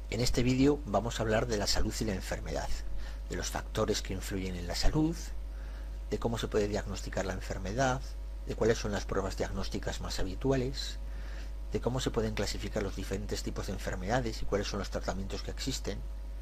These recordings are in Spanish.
En este vídeo vamos a hablar de la salud y la enfermedad, de los factores que influyen en la salud, de cómo se puede diagnosticar la enfermedad, de cuáles son las pruebas diagnósticas más habituales, de cómo se pueden clasificar los diferentes tipos de enfermedades y cuáles son los tratamientos que existen.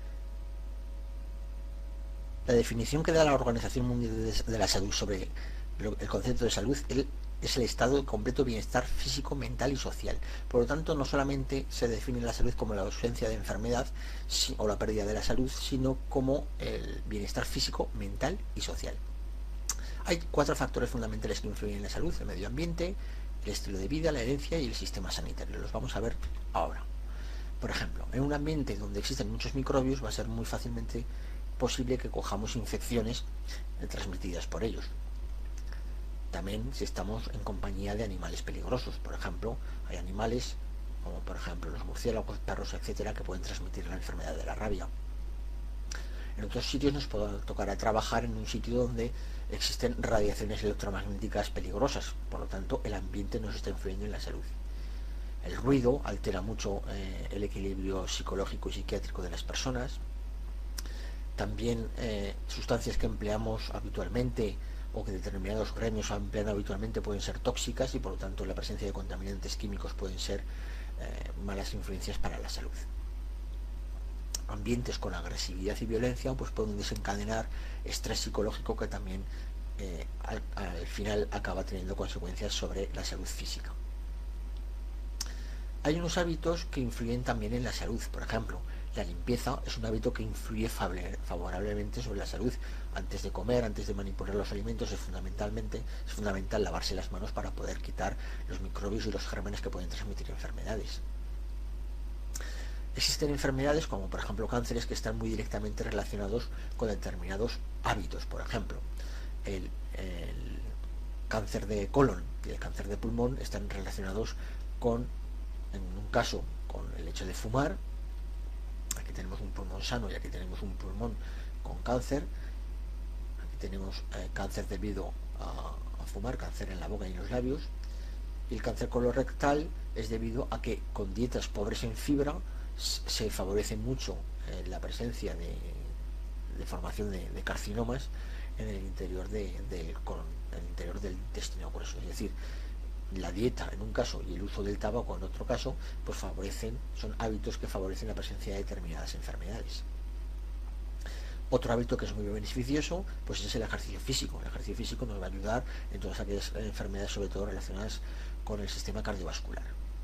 La definición que da la Organización Mundial de la Salud sobre el concepto de salud es el estado de completo bienestar físico, mental y social. Por lo tanto, no solamente se define la salud como la ausencia de enfermedad o la pérdida de la salud, sino como el bienestar físico, mental y social. Hay 4 factores fundamentales que influyen en la salud: el medio ambiente, el estilo de vida, la herencia y el sistema sanitario. Los vamos a ver ahora. Por ejemplo, en un ambiente donde existen muchos microbios va a ser muy fácilmente posible que cojamos infecciones transmitidas por ellos. También si estamos en compañía de animales peligrosos, por ejemplo, hay animales como por ejemplo los murciélagos, perros, etcétera, que pueden transmitir la enfermedad de la rabia. En otros sitios nos tocará trabajar en un sitio donde existen radiaciones electromagnéticas peligrosas, por lo tanto el ambiente nos está influyendo en la salud. El ruido altera mucho el equilibrio psicológico y psiquiátrico de las personas. También sustancias que empleamos habitualmente o que determinados gremios emplean habitualmente pueden ser tóxicas y por lo tanto la presencia de contaminantes químicos pueden ser malas influencias para la salud. Ambientes con agresividad y violencia pues pueden desencadenar estrés psicológico que también al final acaba teniendo consecuencias sobre la salud física. Hay unos hábitos que influyen también en la salud. Por ejemplo, la limpieza es un hábito que influye favorablemente sobre la salud. Antes de comer, antes de manipular los alimentos, es fundamental lavarse las manos para poder quitar los microbios y los gérmenes que pueden transmitir enfermedades. Existen enfermedades como por ejemplo cánceres que están muy directamente relacionados con determinados hábitos. Por ejemplo, el cáncer de colon y el cáncer de pulmón están relacionados con, en un caso, con el hecho de fumar. Aquí tenemos un pulmón sano y aquí tenemos un pulmón con cáncer. Aquí tenemos cáncer debido a fumar, cáncer en la boca y en los labios. Y el cáncer colorectal es debido a que con dietas pobres en fibra se favorece mucho la presencia de formación de carcinomas en el interior del colon, en el interior del intestino grueso. Es decir, la dieta en un caso y el uso del tabaco en otro caso, pues son hábitos que favorecen la presencia de determinadas enfermedades. Otro hábito que es muy beneficioso pues es el ejercicio físico. El ejercicio físico nos va a ayudar en todas aquellas enfermedades, sobre todo relacionadas con el sistema cardiovascular.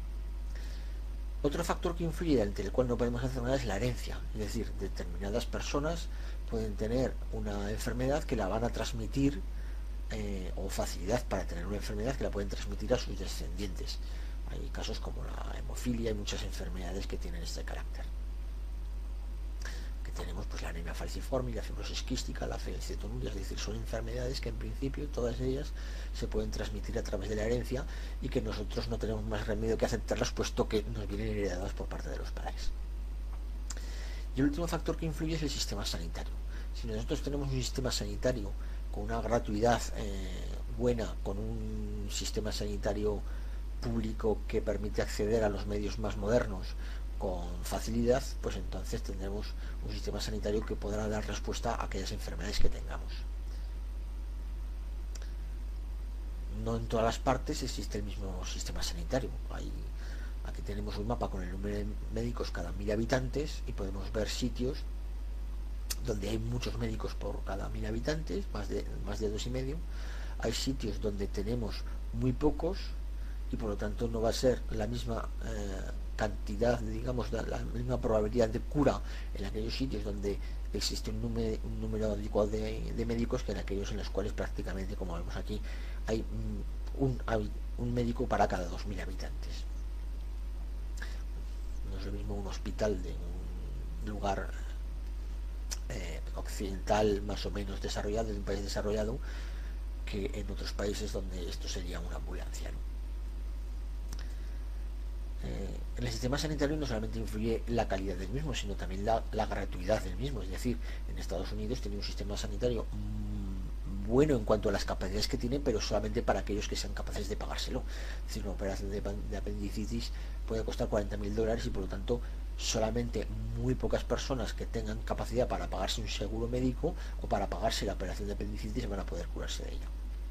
Otro factor que influye, ante el cual no podemos hacer nada, es la herencia. Es decir, determinadas personas pueden tener una enfermedad que la van a transmitir o facilidad para tener una enfermedad que la pueden transmitir a sus descendientes. Hay casos como la hemofilia y muchas enfermedades que tienen este carácter. Que tenemos pues la anemia falciforme, la fibrosis quística, la felicitonuria, es decir, son enfermedades que en principio todas ellas se pueden transmitir a través de la herencia y que nosotros no tenemos más remedio que aceptarlas, puesto que nos vienen heredadas por parte de los padres. Y el último factor que influye es el sistema sanitario. Si nosotros tenemos un sistema sanitario con una gratuidad buena, con un sistema sanitario público que permite acceder a los medios más modernos con facilidad, pues entonces tendremos un sistema sanitario que podrá dar respuesta a aquellas enfermedades que tengamos. No en todas las partes existe el mismo sistema sanitario. Aquí tenemos un mapa con el número de médicos cada 1000 habitantes y podemos ver sitios donde hay muchos médicos por cada 1000 habitantes, más de 2,5. Hay sitios donde tenemos muy pocos y por lo tanto no va a ser la misma cantidad, digamos, la misma probabilidad de cura en aquellos sitios donde existe un número adecuado de médicos que en aquellos en los cuales prácticamente, como vemos aquí, hay un médico para cada 2000 habitantes. No es lo mismo un hospital de un lugar occidental más o menos desarrollado, de un país desarrollado, que en otros países donde esto sería una ambulancia, ¿no? En el sistema sanitario no solamente influye la calidad del mismo, sino también la gratuidad del mismo. Es decir, en Estados Unidos tiene un sistema sanitario bueno en cuanto a las capacidades que tiene, pero solamente para aquellos que sean capaces de pagárselo. Es decir, una operación de apendicitis puede costar $40.000 y por lo tanto solamente muy pocas personas que tengan capacidad para pagarse un seguro médico o para pagarse la operación de apendicitis van a poder curarse de ella.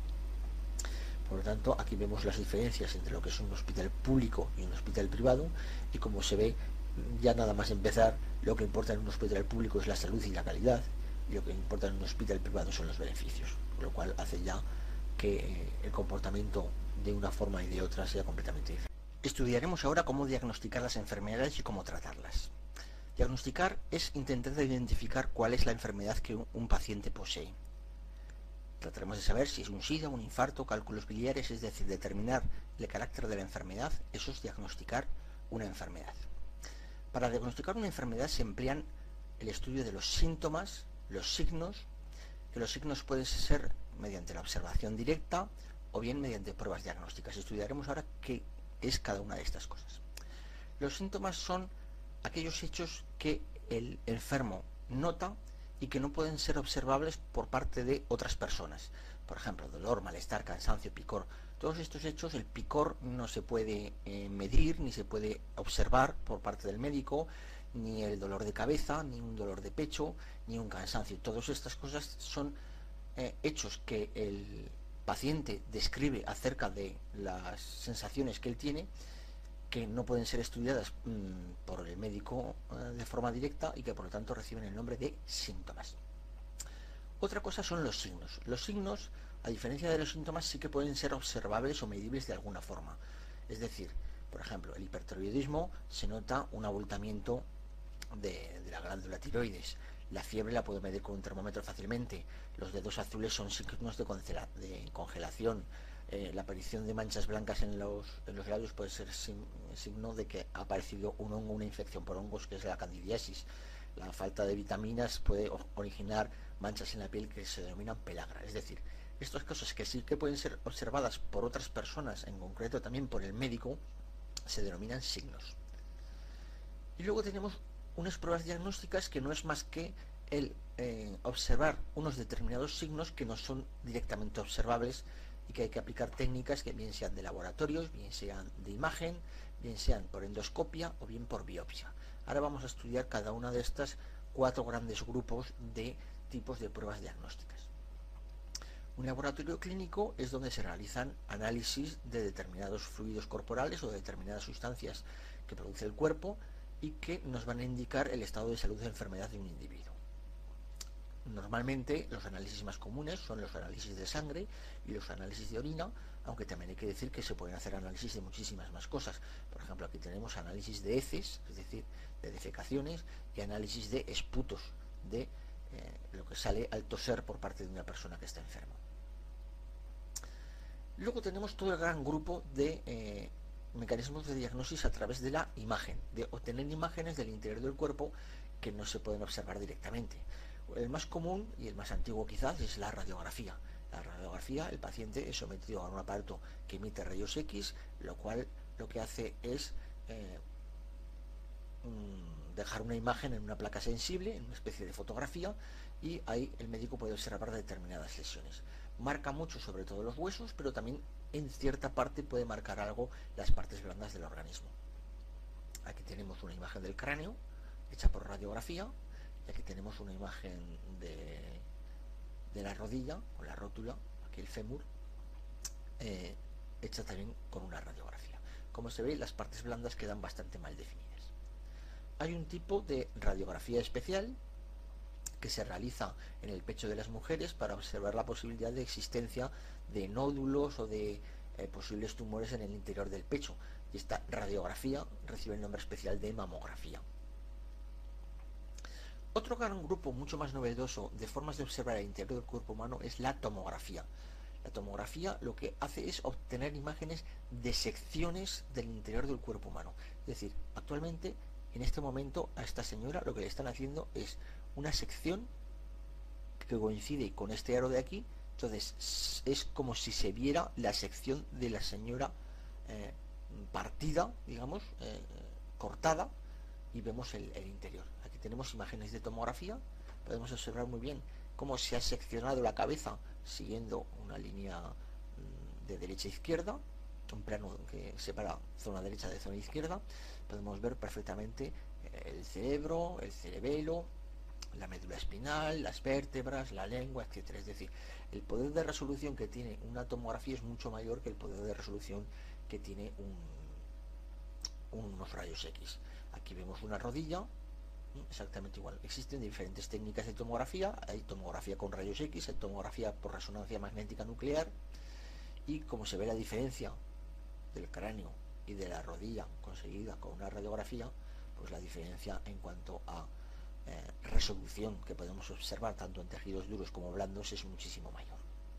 Por lo tanto, aquí vemos las diferencias entre lo que es un hospital público y un hospital privado, y como se ve, ya nada más empezar, lo que importa en un hospital público es la salud y la calidad, y lo que importa en un hospital privado son los beneficios, lo cual hace ya que el comportamiento de una forma y de otra sea completamente diferente. Estudiaremos ahora cómo diagnosticar las enfermedades y cómo tratarlas. Diagnosticar es intentar identificar cuál es la enfermedad que un paciente posee. Trataremos de saber si es un SIDA, un infarto, cálculos biliares, es decir, determinar el carácter de la enfermedad. Eso es diagnosticar una enfermedad. Para diagnosticar una enfermedad se emplean el estudio de los síntomas, los signos, que los signos pueden ser mediante la observación directa o bien mediante pruebas diagnósticas. Estudiaremos ahora qué es cada una de estas cosas. Los síntomas son aquellos hechos que el enfermo nota y que no pueden ser observables por parte de otras personas. Por ejemplo, dolor, malestar, cansancio, picor. Todos estos hechos, el picor no se puede medir ni se puede observar por parte del médico, ni el dolor de cabeza, ni un dolor de pecho, ni un cansancio. Todas estas cosas son hechos que el paciente describe acerca de las sensaciones que él tiene, que no pueden ser estudiadas por el médico de forma directa y que por lo tanto reciben el nombre de síntomas. Otra cosa son los signos. Los signos, a diferencia de los síntomas, sí que pueden ser observables o medibles de alguna forma. Es decir, por ejemplo, el hipertiroidismo se nota un abultamiento de la glándula tiroides. La fiebre la puedo medir con un termómetro fácilmente. Los dedos azules son signos de congelación. La aparición de manchas blancas en los labios puede ser signo de que ha aparecido un hongo, una infección por hongos, que es la candidiasis. La falta de vitaminas puede originar manchas en la piel que se denominan pelagra. Es decir, estas cosas que sí que pueden ser observadas por otras personas, en concreto también por el médico, se denominan signos. Y luego tenemos unas pruebas diagnósticas que no es más que el observar unos determinados signos que no son directamente observables y que hay que aplicar técnicas que bien sean de laboratorios, bien sean de imagen, bien sean por endoscopia o bien por biopsia. Ahora vamos a estudiar cada una de estas 4 grandes grupos de tipos de pruebas diagnósticas. Un laboratorio clínico es donde se realizan análisis de determinados fluidos corporales o de determinadas sustancias que produce el cuerpo y que nos van a indicar el estado de salud de enfermedad de un individuo. Normalmente los análisis más comunes son los análisis de sangre y los análisis de orina, aunque también hay que decir que se pueden hacer análisis de muchísimas más cosas. Por ejemplo, aquí tenemos análisis de heces, es decir, de defecaciones, y análisis de esputos, de lo que sale al toser por parte de una persona que está enferma. Luego tenemos todo el gran grupo de mecanismos de diagnosis a través de la imagen, de obtener imágenes del interior del cuerpo que no se pueden observar directamente. El más común y el más antiguo quizás es la radiografía. La radiografía, el paciente es sometido a un aparato que emite rayos X, lo cual lo que hace es dejar una imagen en una placa sensible, en una especie de fotografía, y ahí el médico puede observar determinadas lesiones. Marca mucho sobre todo los huesos, pero también en cierta parte puede marcar algo las partes blandas del organismo. Aquí tenemos una imagen del cráneo hecha por radiografía, y aquí tenemos una imagen de la rodilla o la rótula, aquí el fémur, hecha también con una radiografía. Como se ve, las partes blandas quedan bastante mal definidas. Hay un tipo de radiografía especial que se realiza en el pecho de las mujeres para observar la posibilidad de existencia de nódulos o de posibles tumores en el interior del pecho, y esta radiografía recibe el nombre especial de mamografía. Otro gran grupo mucho más novedoso de formas de observar el interior del cuerpo humano es la tomografía. La tomografía lo que hace es obtener imágenes de secciones del interior del cuerpo humano. Es decir, actualmente, en este momento, a esta señora lo que le están haciendo es una sección que coincide con este aro de aquí. Entonces es como si se viera la sección de la señora partida, digamos, cortada, y vemos el interior. Aquí tenemos imágenes de tomografía, podemos observar muy bien cómo se ha seccionado la cabeza siguiendo una línea de derecha a izquierda, un plano que separa zona derecha de zona izquierda. Podemos ver perfectamente el cerebro, el cerebelo, la médula espinal, las vértebras, la lengua, etcétera. Es decir, el poder de resolución que tiene una tomografía es mucho mayor que el poder de resolución que tiene unos rayos X. Aquí vemos una rodilla, exactamente igual. Existen diferentes técnicas de tomografía. Hay tomografía con rayos X, hay tomografía por resonancia magnética nuclear, y como se ve la diferencia del cráneo y de la rodilla conseguida con una radiografía, pues la diferencia en cuanto a resolución que podemos observar tanto en tejidos duros como blandos es muchísimo mayor.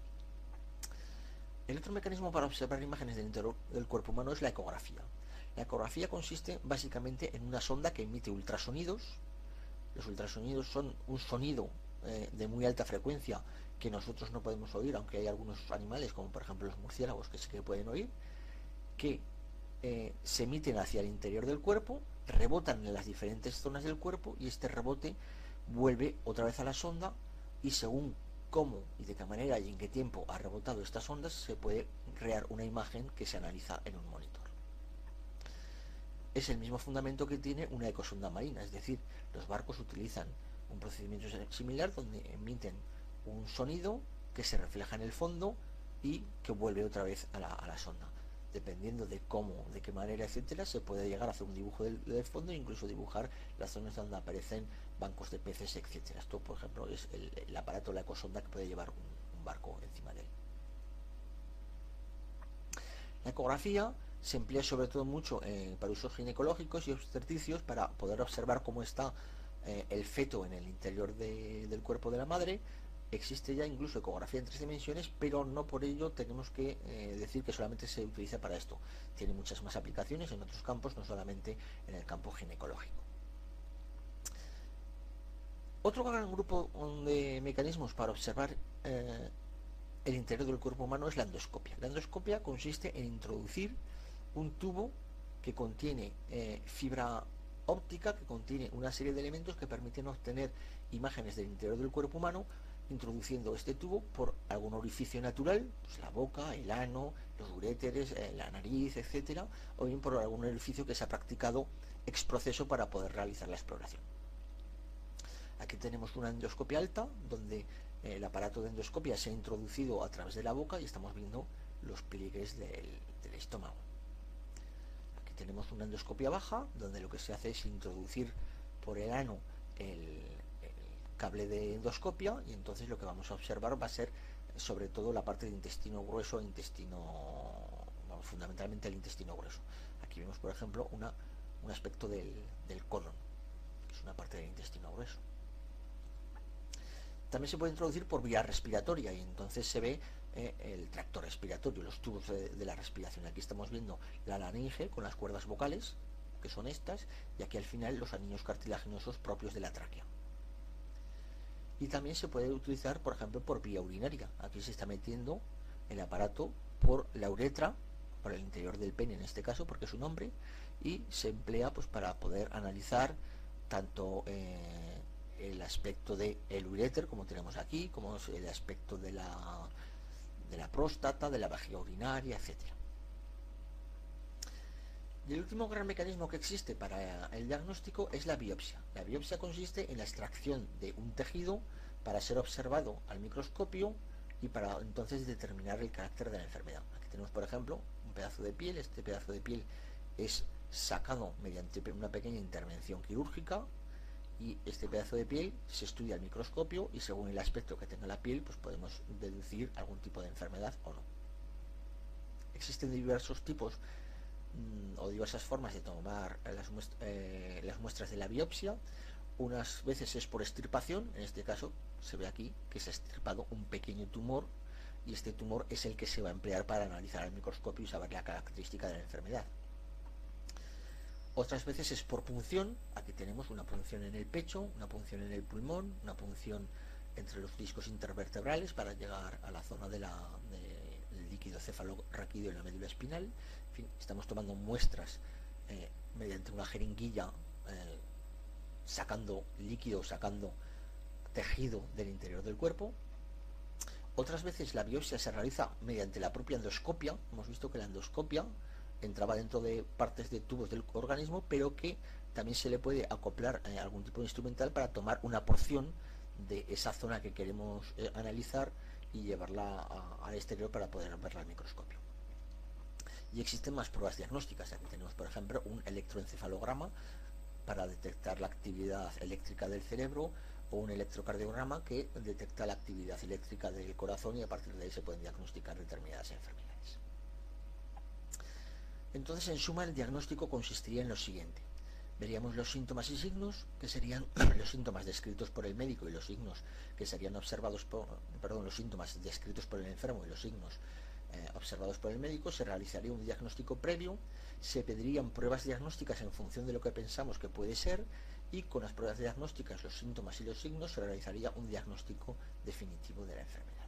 El otro mecanismo para observar imágenes del interior del cuerpo humano es la ecografía. La ecografía consiste básicamente en una sonda que emite ultrasonidos. Los ultrasonidos son un sonido de muy alta frecuencia que nosotros no podemos oír, aunque hay algunos animales, como por ejemplo los murciélagos, que sí que pueden oír, que se emiten hacia el interior del cuerpo, rebotan en las diferentes zonas del cuerpo, y este rebote vuelve otra vez a la sonda, y según cómo y de qué manera y en qué tiempo ha rebotado estas ondas, se puede crear una imagen que se analiza en un monitor. Es el mismo fundamento que tiene una ecosonda marina, es decir, los barcos utilizan un procedimiento similar donde emiten un sonido que se refleja en el fondo y que vuelve otra vez a la sonda. Dependiendo de cómo, de qué manera, etcétera, se puede llegar a hacer un dibujo del fondo e incluso dibujar las zonas donde aparecen bancos de peces, etcétera. Esto, por ejemplo, es el aparato, la ecosonda, que puede llevar un barco encima de él. La ecografía se emplea sobre todo mucho para usos ginecológicos y obstetricios, para poder observar cómo está el feto en el interior del cuerpo de la madre. Existe ya incluso ecografía en 3 dimensiones, pero no por ello tenemos que decir que solamente se utiliza para esto. Tiene muchas más aplicaciones en otros campos, no solamente en el campo ginecológico. Otro gran grupo de mecanismos para observar el interior del cuerpo humano es la endoscopia. La endoscopia consiste en introducir un tubo que contiene fibra óptica, que contiene una serie de elementos que permiten obtener imágenes del interior del cuerpo humano, introduciendo este tubo por algún orificio natural, pues la boca, el ano, los uréteres, la nariz, etcétera, o bien por algún orificio que se ha practicado ex proceso para poder realizar la exploración. Aquí tenemos una endoscopia alta, donde el aparato de endoscopia se ha introducido a través de la boca y estamos viendo los pliegues del estómago. Aquí tenemos una endoscopia baja, donde lo que se hace es introducir por el ano el cable de endoscopia, y entonces lo que vamos a observar va a ser sobre todo la parte de intestino grueso, fundamentalmente el intestino grueso. Aquí vemos, por ejemplo, un aspecto del colon, que es una parte del intestino grueso. También se puede introducir por vía respiratoria, y entonces se ve el tracto respiratorio, los tubos de la respiración. Aquí estamos viendo la laringe con las cuerdas vocales, que son estas, y aquí al final los anillos cartilaginosos propios de la tráquea. Y también se puede utilizar, por ejemplo, por vía urinaria. Aquí se está metiendo el aparato por la uretra, por el interior del pene en este caso, porque es un hombre, y se emplea pues para poder analizar tanto el aspecto del uréter, como tenemos aquí, como el aspecto de la próstata, de la vejiga urinaria, etcétera. Y el último gran mecanismo que existe para el diagnóstico es la biopsia. La biopsia consiste en la extracción de un tejido para ser observado al microscopio y para entonces determinar el carácter de la enfermedad. Aquí tenemos, por ejemplo, un pedazo de piel. Este pedazo de piel es sacado mediante una pequeña intervención quirúrgica, y este pedazo de piel se estudia al microscopio, y según el aspecto que tenga la piel, pues podemos deducir algún tipo de enfermedad o no. Existen diversos tipos o diversas formas de tomar las muestras de la biopsia. Unas veces es por extirpación, en este caso se ve aquí que se ha extirpado un pequeño tumor, y este tumor es el que se va a emplear para analizar al microscopio y saber la característica de la enfermedad. Otras veces es por punción. Aquí tenemos una punción en el pecho, una punción en el pulmón, una punción entre los discos intervertebrales para llegar a la zona del líquido cefalorraquídeo en la médula espinal. En fin, estamos tomando muestras mediante una jeringuilla, sacando líquido, sacando tejido del interior del cuerpo. Otras veces la biopsia se realiza mediante la propia endoscopia. Hemos visto que la endoscopia entraba dentro de partes de tubos del organismo, pero que también se le puede acoplar algún tipo de instrumental para tomar una porción de esa zona que queremos analizar y llevarla al exterior para poder verla al microscopio. Y existen más pruebas diagnósticas. Aquí tenemos, por ejemplo, un electroencefalograma para detectar la actividad eléctrica del cerebro, o un electrocardiograma que detecta la actividad eléctrica del corazón, y a partir de ahí se pueden diagnosticar determinadas enfermedades. Entonces, en suma, el diagnóstico consistiría en lo siguiente. Veríamos los síntomas y signos, que serían los síntomas descritos por el médico y los signos que serían observados por, los síntomas descritos por el enfermo y los signos observados por el médico. Se realizaría un diagnóstico previo, se pedirían pruebas diagnósticas en función de lo que pensamos que puede ser, y con las pruebas diagnósticas, los síntomas y los signos, se realizaría un diagnóstico definitivo de la enfermedad.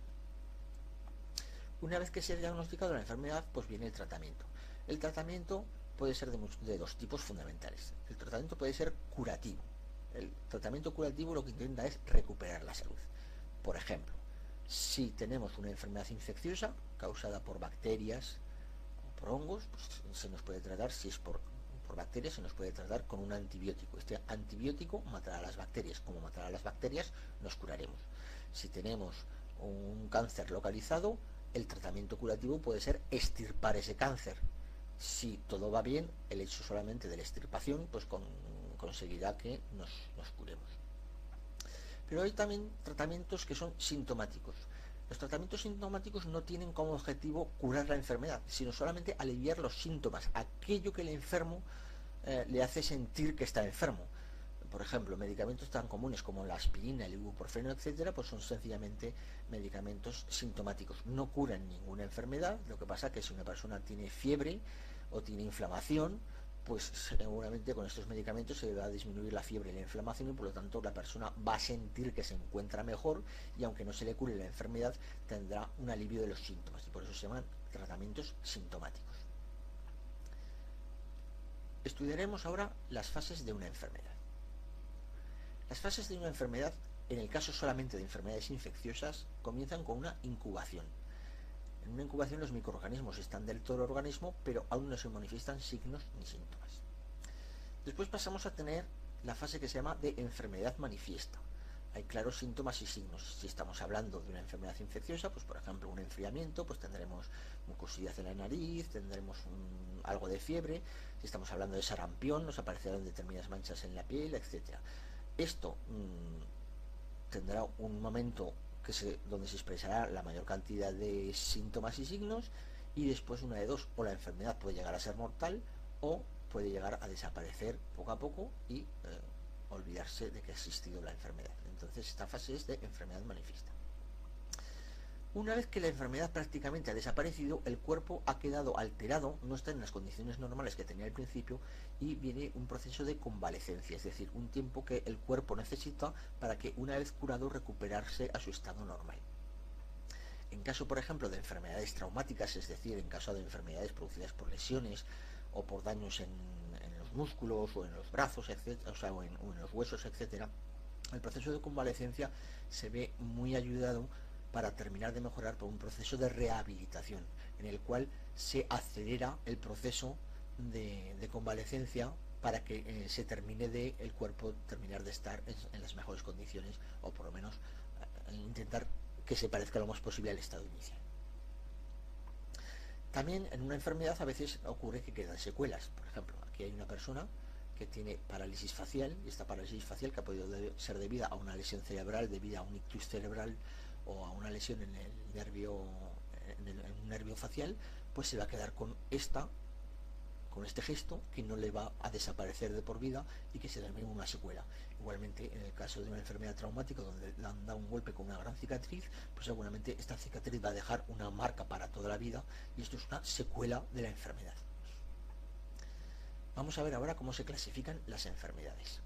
Una vez que se ha diagnosticado la enfermedad, pues viene el tratamiento. El tratamiento puede ser de dos tipos fundamentales. El tratamiento puede ser curativo. El tratamiento curativo lo que intenta es recuperar la salud. Por ejemplo, si tenemos una enfermedad infecciosa causada por bacterias o por hongos, pues se nos puede tratar, si es por bacterias, se nos puede tratar con un antibiótico. Este antibiótico matará a las bacterias. Como matará a las bacterias, nos curaremos. Si tenemos un cáncer localizado, el tratamiento curativo puede ser extirpar ese cáncer. Si todo va bien, el hecho solamente de la extirpación pues conseguirá que nos curemos. Pero hay también tratamientos que son sintomáticos. Los tratamientos sintomáticos no tienen como objetivo curar la enfermedad, sino solamente aliviar los síntomas, aquello que el enfermo le hace sentir que está enfermo. Por ejemplo, medicamentos tan comunes como la aspirina, el ibuprofeno, etcétera, pues son sencillamente medicamentos sintomáticos. No curan ninguna enfermedad. Lo que pasa es que si una persona tiene fiebre o tiene inflamación, pues seguramente con estos medicamentos se va a disminuir la fiebre y la inflamación, y por lo tanto la persona va a sentir que se encuentra mejor, y aunque no se le cure la enfermedad, tendrá un alivio de los síntomas, y por eso se llaman tratamientos sintomáticos. Estudiaremos ahora las fases de una enfermedad. Las fases de una enfermedad, en el caso solamente de enfermedades infecciosas, comienzan con una incubación. En una incubación los microorganismos están dentro del organismo, pero aún no se manifiestan signos ni síntomas. Después pasamos a tener la fase que se llama de enfermedad manifiesta. Hay claros síntomas y signos. Si estamos hablando de una enfermedad infecciosa, pues por ejemplo un enfriamiento, pues tendremos mucosidad en la nariz, tendremos algo de fiebre. Si estamos hablando de sarampión, nos aparecerán determinadas manchas en la piel, etc. Esto tendrá un momento donde se expresará la mayor cantidad de síntomas y signos, y después una de dos: o la enfermedad puede llegar a ser mortal, o puede llegar a desaparecer poco a poco y olvidarse de que ha existido la enfermedad. Entonces esta fase es de enfermedad manifiesta. Una vez que la enfermedad prácticamente ha desaparecido, el cuerpo ha quedado alterado, no está en las condiciones normales que tenía al principio, y viene un proceso de convalecencia, es decir, un tiempo que el cuerpo necesita para que, una vez curado, recuperarse a su estado normal. En caso, por ejemplo, de enfermedades traumáticas, es decir, en caso de enfermedades producidas por lesiones o por daños en los músculos o en los brazos, etcétera, o en los huesos, etcétera, el proceso de convalecencia se ve muy ayudado para terminar de mejorar por un proceso de rehabilitación, en el cual se acelera el proceso de convalecencia para que se termine el cuerpo terminar de estar en las mejores condiciones, o por lo menos intentar que se parezca lo más posible al estado inicial. También en una enfermedad a veces ocurre que quedan secuelas. Por ejemplo, aquí hay una persona que tiene parálisis facial, y esta parálisis facial, que ha podido ser debida a una lesión cerebral, debida a un ictus cerebral o a una lesión en el nervio, en un nervio facial, pues se va a quedar con este gesto que no le va a desaparecer de por vida y que se denomina una secuela. Igualmente, en el caso de una enfermedad traumática donde le han dado un golpe con una gran cicatriz, pues seguramente esta cicatriz va a dejar una marca para toda la vida, y esto es una secuela de la enfermedad. Vamos a ver ahora cómo se clasifican las enfermedades.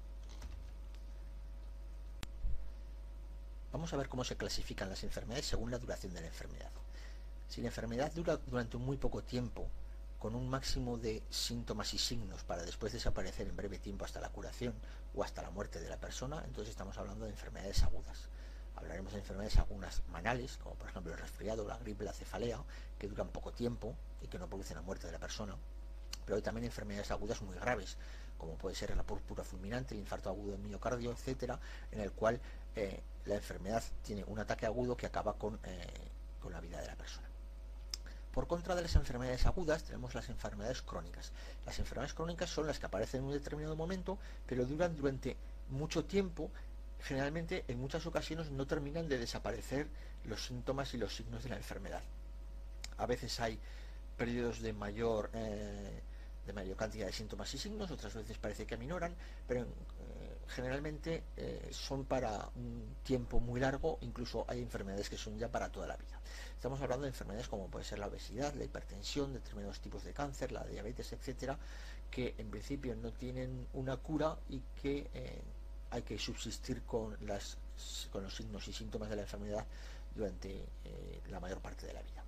Vamos a ver cómo se clasifican las enfermedades según la duración de la enfermedad. Si la enfermedad dura durante muy poco tiempo, con un máximo de síntomas y signos para después desaparecer en breve tiempo hasta la curación o hasta la muerte de la persona, entonces estamos hablando de enfermedades agudas. Hablaremos de enfermedades agudas manales, como por ejemplo el resfriado, la gripe, la cefalea, que duran poco tiempo y que no producen la muerte de la persona. Pero hay también enfermedades agudas muy graves, como puede ser la púrpura fulminante, el infarto agudo del miocardio, etcétera, en el cual la enfermedad tiene un ataque agudo que acaba con la vida de la persona. Por contra de las enfermedades agudas tenemos las enfermedades crónicas. Las enfermedades crónicas son las que aparecen en un determinado momento, pero duran durante mucho tiempo. Generalmente, en muchas ocasiones, no terminan de desaparecer los síntomas y los signos de la enfermedad. A veces hay periodos de mayor cantidad de síntomas y signos, otras veces parece que aminoran, pero generalmente son para un tiempo muy largo. Incluso hay enfermedades que son ya para toda la vida. Estamos hablando de enfermedades como puede ser la obesidad, la hipertensión, determinados tipos de cáncer, la diabetes, etcétera, que en principio no tienen una cura y que hay que subsistir con los signos y síntomas de la enfermedad durante la mayor parte de la vida.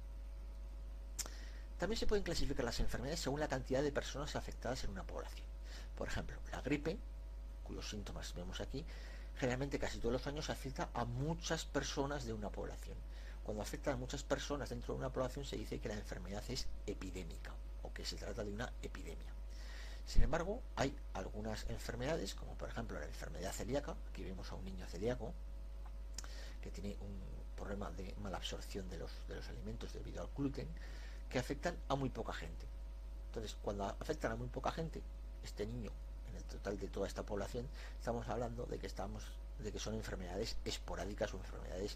También se pueden clasificar las enfermedades según la cantidad de personas afectadas en una población. Por ejemplo, la gripe, cuyos síntomas vemos aquí, generalmente casi todos los años afecta a muchas personas de una población. Cuando afecta a muchas personas dentro de una población se dice que la enfermedad es epidémica o que se trata de una epidemia. Sin embargo, hay algunas enfermedades, como por ejemplo la enfermedad celíaca. Aquí vemos a un niño celíaco que tiene un problema de mala absorción de los alimentos debido al gluten, que afectan a muy poca gente. Entonces, cuando afectan a muy poca gente, este niño, en el total de toda esta población, estamos hablando de que son enfermedades esporádicas o enfermedades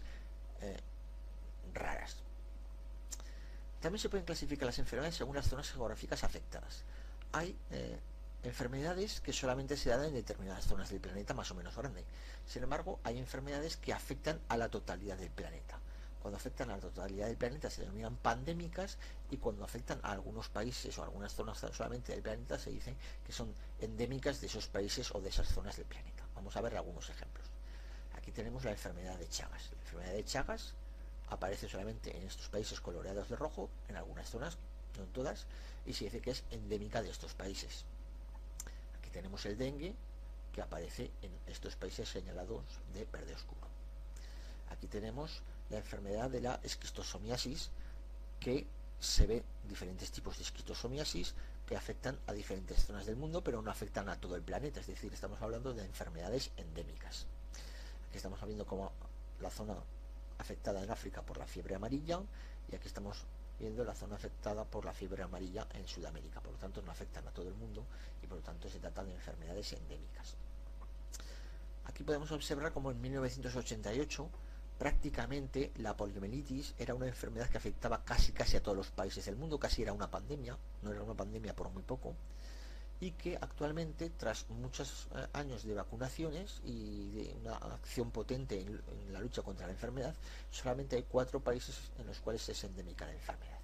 raras. También se pueden clasificar las enfermedades según las zonas geográficas afectadas. Hay enfermedades que solamente se dan en determinadas zonas del planeta más o menos grande. Sin embargo, hay enfermedades que afectan a la totalidad del planeta. Cuando afectan a la totalidad del planeta se denominan pandémicas, y cuando afectan a algunos países o a algunas zonas solamente del planeta se dice que son endémicas de esos países o de esas zonas del planeta. Vamos a ver algunos ejemplos. Aquí tenemos la enfermedad de Chagas. La enfermedad de Chagas aparece solamente en estos países coloreados de rojo, en algunas zonas, no en todas, y se dice que es endémica de estos países. Aquí tenemos el dengue, que aparece en estos países señalados de verde oscuro. Aquí tenemos la enfermedad de la esquistosomiasis, que se ve diferentes tipos de esquistosomiasis que afectan a diferentes zonas del mundo, pero no afectan a todo el planeta. Es decir, estamos hablando de enfermedades endémicas. Aquí estamos viendo como la zona afectada en África por la fiebre amarilla, y aquí estamos viendo la zona afectada por la fiebre amarilla en Sudamérica. Por lo tanto, no afectan a todo el mundo y por lo tanto se trata de enfermedades endémicas. Aquí podemos observar como en 1988 prácticamente la poliomielitis era una enfermedad que afectaba casi a todos los países del mundo. Casi era una pandemia, no era una pandemia por muy poco, y que actualmente, tras muchos años de vacunaciones y de una acción potente en la lucha contra la enfermedad, solamente hay 4 países en los cuales es endémica la enfermedad.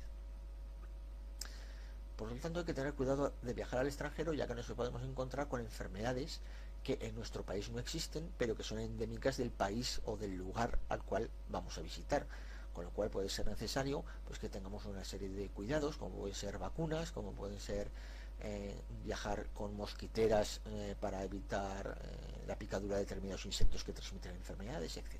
Por lo tanto, hay que tener cuidado de viajar al extranjero, ya que nos podemos encontrar con enfermedades que en nuestro país no existen, pero que son endémicas del país o del lugar al cual vamos a visitar. Con lo cual puede ser necesario pues que tengamos una serie de cuidados, como pueden ser vacunas, como pueden ser viajar con mosquiteras para evitar la picadura de determinados insectos que transmiten enfermedades, etc.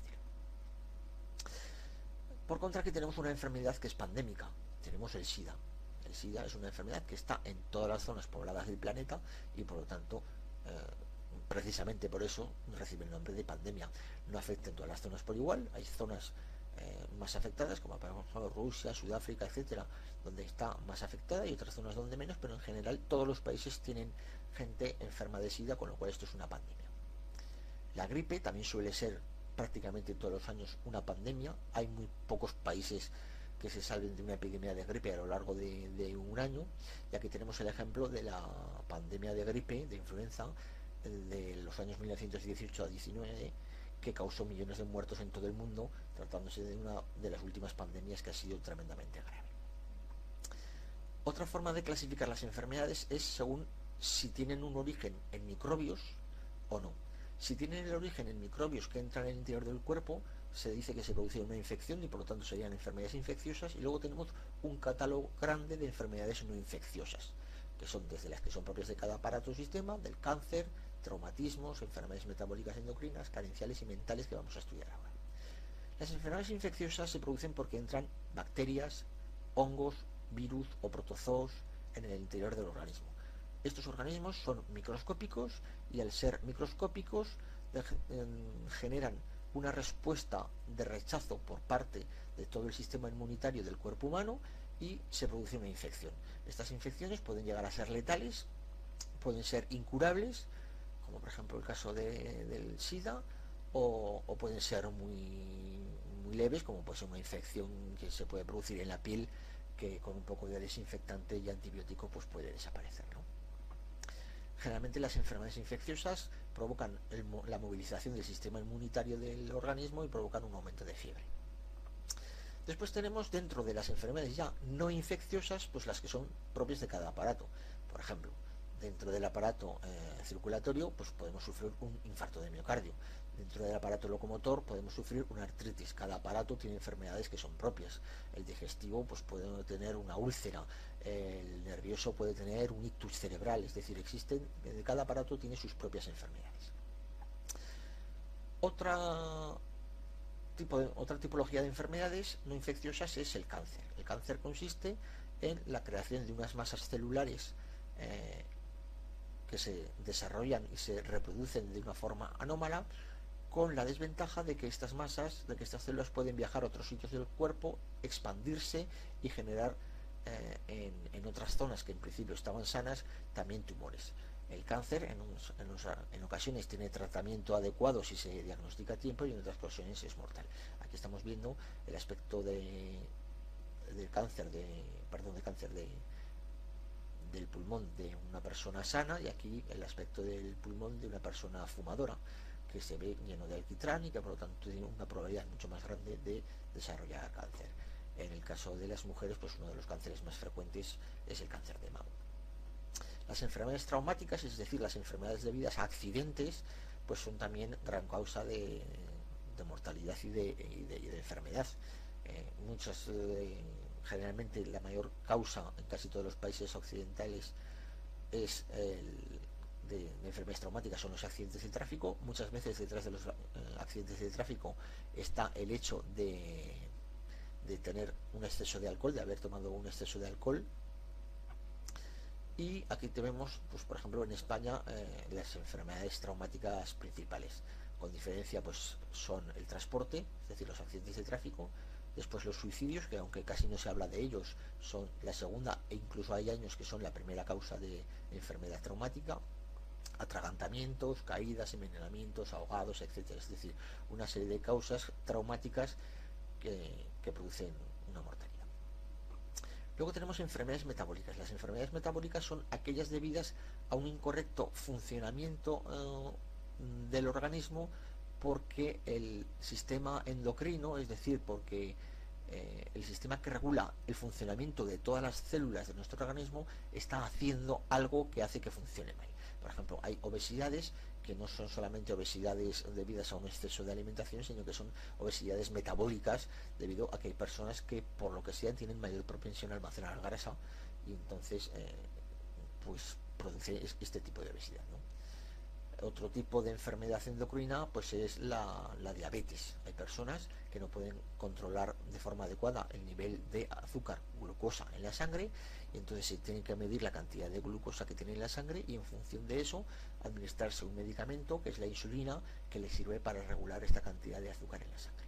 Por contra, aquí tenemos una enfermedad que es pandémica. Tenemos el SIDA. El SIDA es una enfermedad que está en todas las zonas pobladas del planeta y por lo tanto precisamente por eso recibe el nombre de pandemia. No afecta en todas las zonas por igual. Hay zonas más afectadas, como por ejemplo Rusia, Sudáfrica, etcétera, donde está más afectada, y otras zonas donde menos, pero en general todos los países tienen gente enferma de SIDA, con lo cual esto es una pandemia. La gripe también suele ser prácticamente todos los años una pandemia. Hay muy pocos países que se salven de una epidemia de gripe a lo largo de un año, y aquí tenemos el ejemplo de la pandemia de gripe, de influenza, de los años 1918 a 19, que causó millones de muertos en todo el mundo, tratándose de una de las últimas pandemias que ha sido tremendamente grave. Otra forma de clasificar las enfermedades es según si tienen un origen en microbios o no. Si tienen el origen en microbios que entran en el interior del cuerpo, se dice que se produce una infección y por lo tanto serían enfermedades infecciosas, y luego tenemos un catálogo grande de enfermedades no infecciosas, que son desde las que son propias de cada aparato o sistema, del cáncer, traumatismos, enfermedades metabólicas endocrinas, carenciales y mentales, que vamos a estudiar ahora. Las enfermedades infecciosas se producen porque entran bacterias, hongos, virus o protozoos en el interior del organismo. Estos organismos son microscópicos y al ser microscópicos generan una respuesta de rechazo por parte de todo el sistema inmunitario del cuerpo humano y se produce una infección. Estas infecciones pueden llegar a ser letales, pueden ser incurables, como por ejemplo el caso del SIDA, o pueden ser muy leves, como puede ser una infección que se puede producir en la piel, que con un poco de desinfectante y antibiótico pues puede desaparecer, ¿no? Generalmente las enfermedades infecciosas provocan la movilización del sistema inmunitario del organismo y provocan un aumento de fiebre. Después tenemos dentro de las enfermedades ya no infecciosas, pues las que son propias de cada aparato. Por ejemplo, dentro del aparato circulatorio, pues podemos sufrir un infarto de miocardio. Dentro del aparato locomotor podemos sufrir una artritis. Cada aparato tiene enfermedades que son propias. El digestivo pues puede tener una úlcera, el nervioso puede tener un ictus cerebral, es decir, cada aparato tiene sus propias enfermedades. Otra tipología de enfermedades no infecciosas es el cáncer. El cáncer consiste en la creación de unas masas celulares que se desarrollan y se reproducen de una forma anómala, con la desventaja de que estas células pueden viajar a otros sitios del cuerpo, expandirse y generar en otras zonas que en principio estaban sanas también tumores. El cáncer en ocasiones tiene tratamiento adecuado si se diagnostica a tiempo, y en otras ocasiones es mortal. Aquí estamos viendo el aspecto del cáncer del pulmón de una persona sana, y aquí el aspecto del pulmón de una persona fumadora, que se ve lleno de alquitrán y que por lo tanto tiene una probabilidad mucho más grande de desarrollar cáncer. En el caso de las mujeres, pues uno de los cánceres más frecuentes es el cáncer de mama. Las enfermedades traumáticas, es decir, las enfermedades debidas a accidentes, pues son también gran causa de mortalidad y de enfermedad. Generalmente la mayor causa en casi todos los países occidentales de enfermedades traumáticas son los accidentes de tráfico. Muchas veces detrás de los accidentes de tráfico está el hecho de tener un exceso de alcohol, de haber tomado un exceso de alcohol. Y aquí tenemos, pues por ejemplo en España, las enfermedades traumáticas principales. Con diferencia, pues son el transporte, es decir, los accidentes de tráfico. Después los suicidios, que aunque casi no se habla de ellos, son la segunda, e incluso hay años que son la primera causa de enfermedad traumática. Atragantamientos, caídas, envenenamientos, ahogados, etcétera. Es decir, una serie de causas traumáticas que producen una mortalidad. Luego tenemos enfermedades metabólicas. Las enfermedades metabólicas son aquellas debidas a un incorrecto funcionamiento del organismo, porque el sistema endocrino, es decir, porque el sistema que regula el funcionamiento de todas las células de nuestro organismo está haciendo algo que hace que funcione mal. Por ejemplo, hay obesidades que no son solamente obesidades debidas a un exceso de alimentación, sino que son obesidades metabólicas, debido a que hay personas que por lo que sea tienen mayor propensión a almacenar grasa, y entonces pues produce este tipo de obesidad, ¿no? Otro tipo de enfermedad endocrina pues es la diabetes. Hay personas que no pueden controlar de forma adecuada el nivel de azúcar, glucosa en la sangre, y entonces se tiene que medir la cantidad de glucosa que tiene en la sangre, y en función de eso administrarse un medicamento que es la insulina, que le sirve para regular esta cantidad de azúcar en la sangre.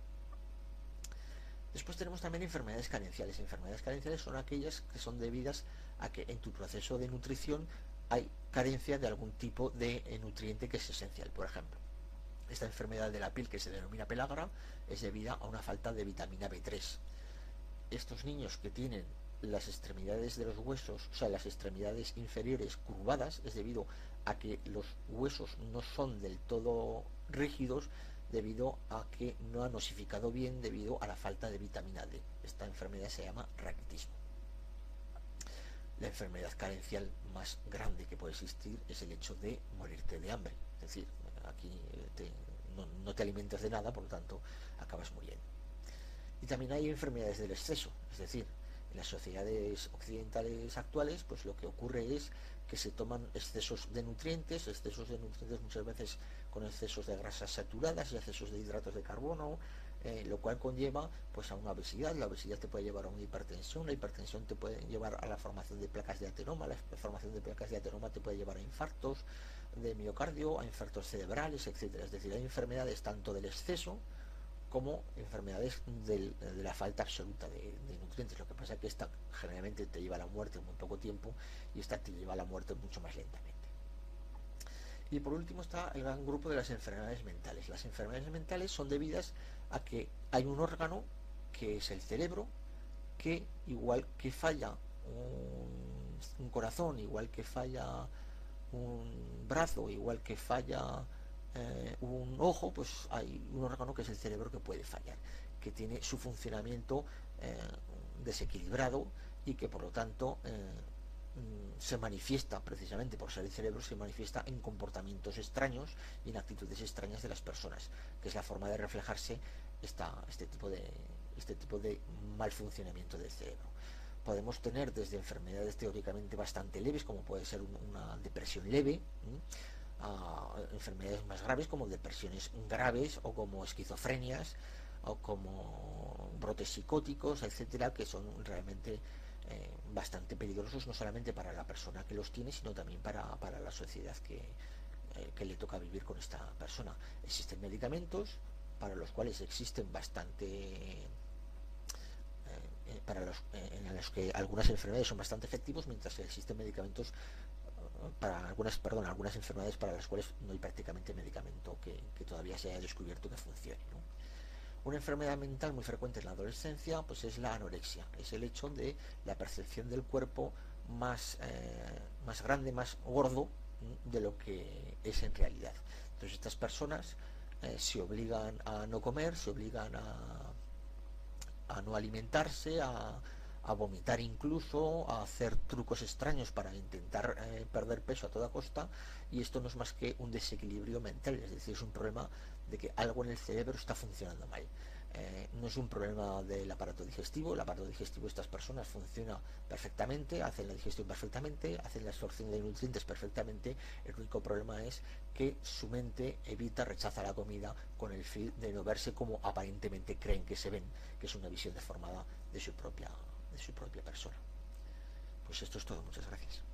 Después tenemos también enfermedades carenciales. Enfermedades carenciales son aquellas que son debidas a que en tu proceso de nutrición hay carencia de algún tipo de nutriente que es esencial. Por ejemplo, esta enfermedad de la piel, que se denomina pelagra, es debida a una falta de vitamina B3. Estos niños que tienen las extremidades de los huesos, o sea, las extremidades inferiores curvadas, es debido a que los huesos no son del todo rígidos, debido a que no han osificado bien debido a la falta de vitamina D. Esta enfermedad se llama raquitismo. La enfermedad carencial más grande que puede existir es el hecho de morirte de hambre. Es decir, aquí no te alimentas de nada, por lo tanto acabas muriendo. Y también hay enfermedades del exceso, es decir, en las sociedades occidentales actuales, pues lo que ocurre es que se toman excesos de nutrientes muchas veces con excesos de grasas saturadas y excesos de hidratos de carbono, lo cual conlleva pues a una obesidad. La obesidad te puede llevar a una hipertensión, la hipertensión te puede llevar a la formación de placas de ateroma, la formación de placas de ateroma te puede llevar a infartos de miocardio, a infartos cerebrales, etcétera. Es decir, hay enfermedades tanto del exceso como enfermedades de la falta absoluta de nutrientes. Lo que pasa es que esta generalmente te lleva a la muerte en muy poco tiempo y esta te lleva a la muerte mucho más lentamente. Y por último está el gran grupo de las enfermedades mentales. Las enfermedades mentales son debidas a que hay un órgano, que es el cerebro, que igual que falla un corazón, igual que falla un brazo, igual que falla un ojo, pues hay un órgano que es el cerebro que puede fallar, que tiene su funcionamiento desequilibrado y que por lo tanto se manifiesta, precisamente por ser el cerebro, se manifiesta en comportamientos extraños y en actitudes extrañas de las personas, que es la forma de reflejarse este tipo de mal funcionamiento del cerebro. Podemos tener desde enfermedades teóricamente bastante leves, como puede ser una depresión leve, a enfermedades más graves como depresiones graves o como esquizofrenias o como brotes psicóticos, etcétera, que son realmente bastante peligrosos, no solamente para la persona que los tiene, sino también para la sociedad que le toca vivir con esta persona. Existen medicamentos para los cuales existen bastante en los que algunas enfermedades son bastante efectivos, mientras que existen medicamentos para algunas enfermedades para las cuales no hay prácticamente medicamento que todavía se haya descubierto que funcione, ¿no? Una enfermedad mental muy frecuente en la adolescencia pues es la anorexia, es el hecho de la percepción del cuerpo más grande, más gordo de lo que es en realidad. Entonces estas personas se obligan a no comer, se obligan a no alimentarse, a vomitar incluso, a hacer trucos extraños para intentar perder peso a toda costa, y esto no es más que un desequilibrio mental, es decir, es un problema de que algo en el cerebro está funcionando mal. No es un problema del aparato digestivo. El aparato digestivo de estas personas funciona perfectamente, hacen la digestión perfectamente, hacen la absorción de nutrientes perfectamente. El único problema es que su mente rechaza la comida con el fin de no verse como aparentemente creen que se ven, que es una visión deformada de su propia persona. Pues esto es todo, muchas gracias.